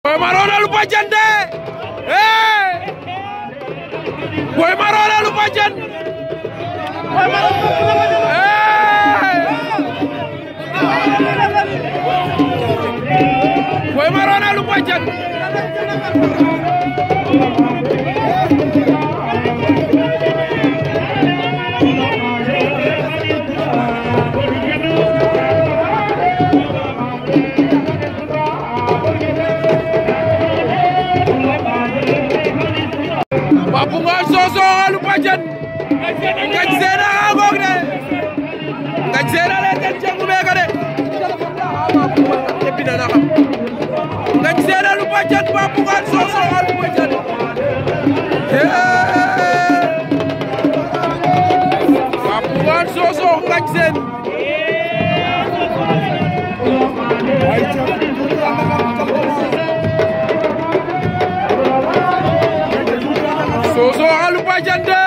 Boy Maroon a lu Badiane de Boy Maroon a lu Badiane Boy Maroon a lu Badiane Papu Ngane Sokh a lu Badiane Ngagne Sene a ngoog de Ngagne Sene a leen den jengu meke de Ngagne Sene a lu Badiane Papu Ngane Sokh a lu Badiane Papu Ngane Sokh Ngagne Sene Sokh a lu Badiane de